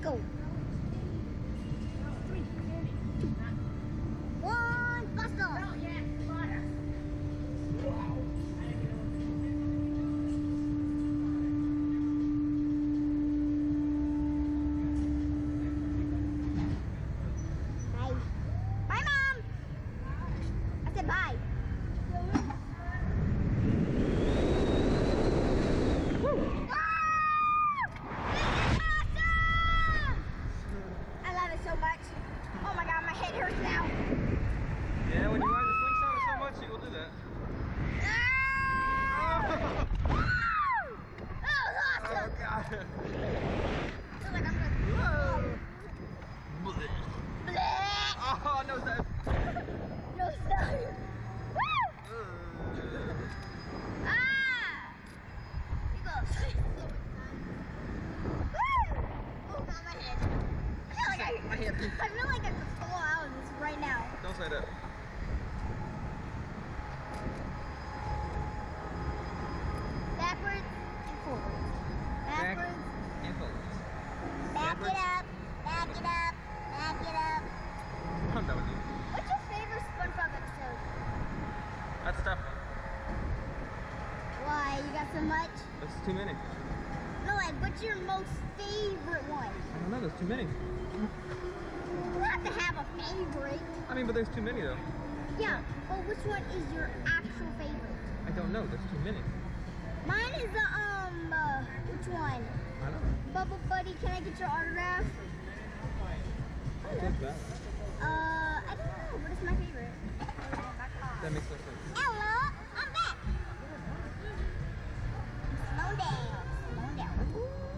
go. 3, 2, 1, faster. Bye. Bye, Mom. I said bye. So much. Oh my god, my head hurts now. Yeah, when you ride the slingshot so much, you will do that. Ah! That was awesome. Oh god. I feel like I'm gonna. Bleh. Oh, no, that. No stop. Woo! Ah! You go. Woo! Oh god, my head. I feel like I could fall out of this right now. Don't say that. Backwards and forwards. Backwards and forwards. Back it up. Back it up. Back it up. I'm done with you. What's your favorite SpongeBob episode? That's a tough one. Why? You got so much? That's too many. No, like, what's your most favorite one? I don't know, there's too many. You have to have a favorite. I mean, but there's too many though. Yeah, but which one is your actual favorite? I don't know, there's too many. Mine is the, which one? I don't know. Bubble Buddy, can I get your autograph? Good balance. I don't know, what is my favorite? That makes no sense. Hello, I'm back. Slow down, slow down.